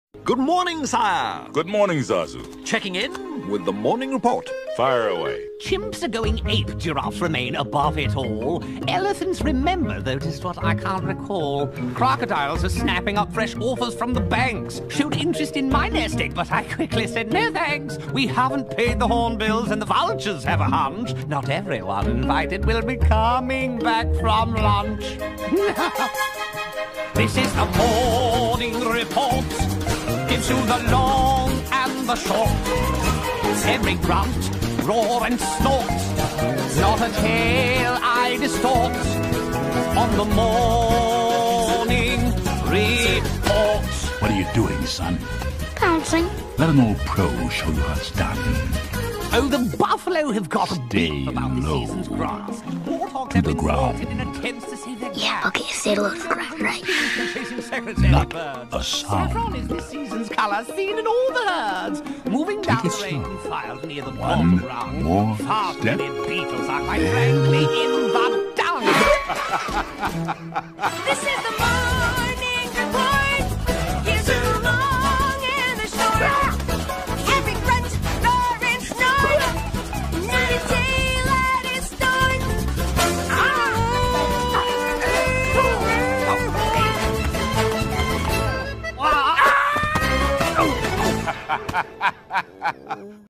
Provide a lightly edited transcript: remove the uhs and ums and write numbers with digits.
Good morning, sire. Good morning, Zazu. Checking in with the morning report. Fire away. Chimps are going ape, giraffes remain above it all. Elephants remember, though 'tis what I can't recall. Crocodiles are snapping up fresh offers from the banks. Showed interest in my nest egg, but I quickly said no thanks. We haven't paid the hornbills and the vultures have a hunch. Not everyone invited will be coming back from lunch. This is the morning report. Gives you the long and the short. Every grunt, roar and snort. Not a tale I distort. On the morning report. What are you doing, son? Pouncing. Let an old pro show you how it's done. Oh, the buffalo have got a Stay beef about the low. season's grass. Warthogs To have the been ground. slaughtered in attempts to save their Yeah, grass. okay, stay low to the ground, right? Chasing secretary Not birds. a sound. Saffron is this season's colour, seen in all the herds. Moving down it the range slow. in files near the One bottom rung. more Fast-headed step. beetles are quite frankly in the dung. This is the morning report. Here's the long and the short. Every grunt, roar and snort. Not a daylight is stored. Ah!